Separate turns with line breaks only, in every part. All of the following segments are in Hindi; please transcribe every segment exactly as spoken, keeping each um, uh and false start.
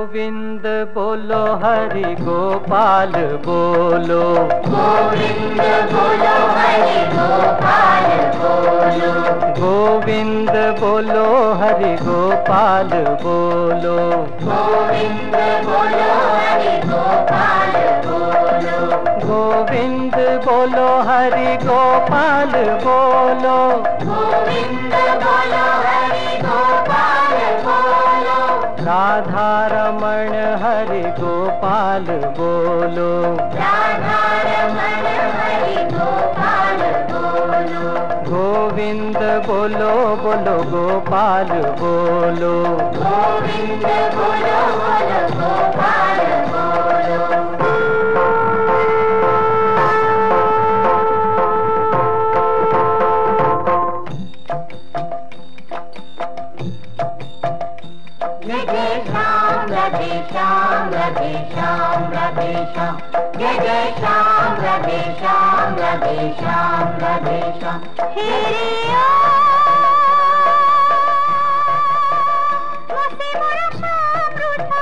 गोविंद बोलो हरि गोपाल बोलो,
गोविंद बोलो हरि गोपाल बोलो,
गोविंद बोलो हरि गोपाल बोलो,
गोविंद बोलो हरि गोपाल बोलो,
गोविंद बोलो हरि गोपाल बोलो,
गोविंद बोलो हरि गोपाल बोलो,
राधा रमण हरि गोपाल बोलो,
राधा रमण हरि गोपाल बोलो,
गोविंद बोलो बोलो गोपाल बोलो,
गोविंद बोलो बोलो गोपाल बोलो। जय जय श्याम राधे श्याम राधे श्याम राधे श्याम, जय जय श्याम राधे श्याम राधे श्याम राधे श्याम। हे रिया मोसे मोरा श्याम रूठा,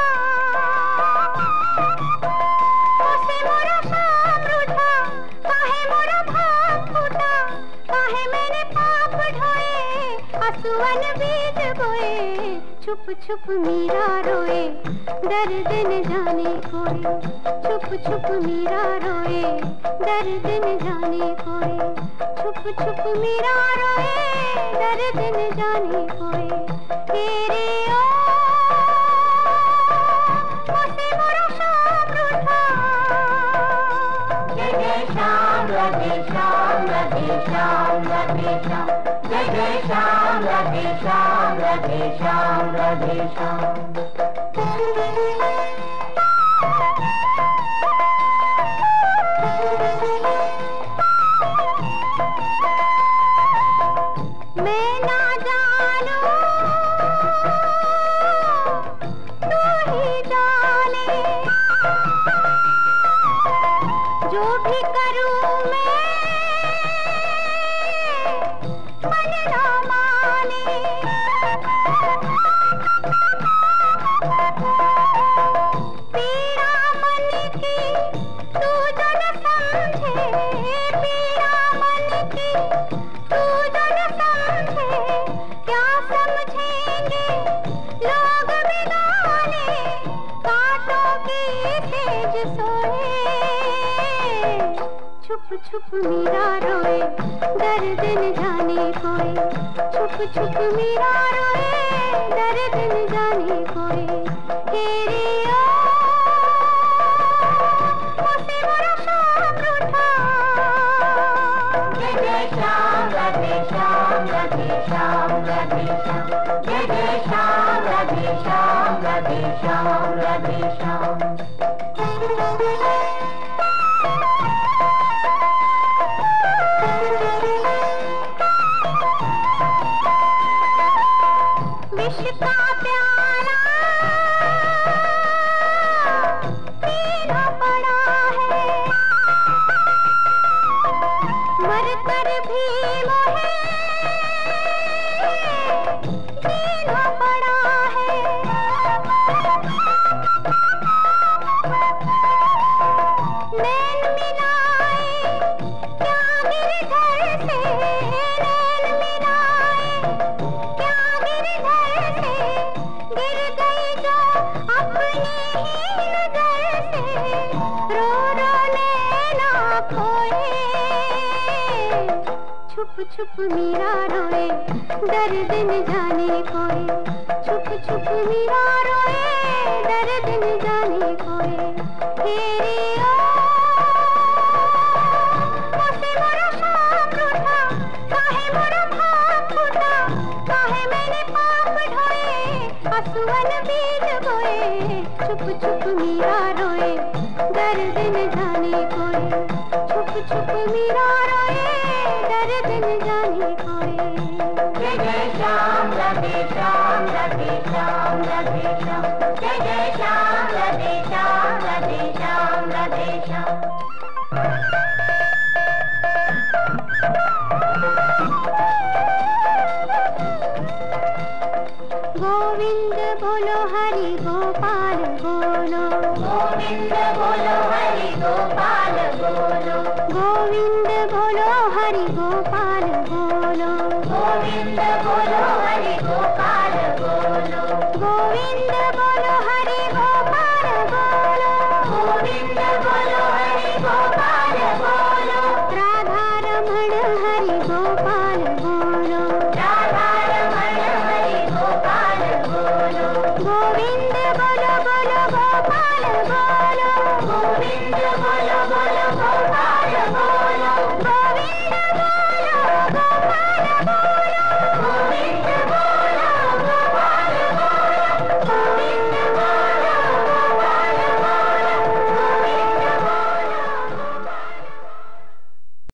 मोसे मोरा श्याम रूठा, काहे मोरा भाग फूटा, काहे मैंने पाप ढोए, आंसुअन बीज बोए, छुप छुप मीरा रोए, दर्द न जाने कोई, छुप छुप मीरा रोए, दर्द न जाने कोई, छुप छुप मीरा रोए, दर्द न जाने कोई। हे रे ओ मोसे मोरा श्याम रूठा, जय जय श्याम राधे श्याम राधे श्याम राधे श्याम, जय जय श्याम राधे श्याम राधे श्याम राधे श्याम। मैं ना जानू तू ही जाने, जो भी करूं मैं मन ना माने, पीड़ा मन की तू जो न समझे, पीड़ा मन की तू जो न समझे, क्या समझेंगे लोग बेगाने, कांटों की सेज सोए, छुप छुप मीरा रोए, दर्द न जाने कोई, छुप छुप मीरा रोए, दर्द न जाने कोई। हे रे ओ मोसे मोरा श्याम रूठा, जय जय श्याम राधे श्याम राधे श्याम राधे श्याम, जय जय श्याम राधे श्याम राधे श्याम राधे श्याम। विष का प्याला पीना पड़ा है, मर कर भी मोहे जीना पड़ा है, नैन मिलाए क्या गिरधर से, नैन मिलाए क्या गिरधर से, गिर गई जो अपनी ही नजर से, रो रो नैना खोए, छुप छुप मीरा रोए, दर्द न जाने कोई, छुप छुप मीरा रोए, दर्द न जाने कोई। हे रे ओ मोसे मोरा श्याम रूठा, काहे मोरा भाग फूटा, काहे मैंने पाप ढोए, आंसुअन बीज बोए, छुप छुप मीरा रोए, दर्द न जाने कोई, छुप छुप मीरा रोए, दर्द न जाने कोई। जय जय श्याम राधे श्याम राधे श्याम राधे श्याम, जय जय श्याम राधे श्याम राधे श्याम राधे श्याम। गोविंद बोलो हरि गोपाल गोविंद बोलो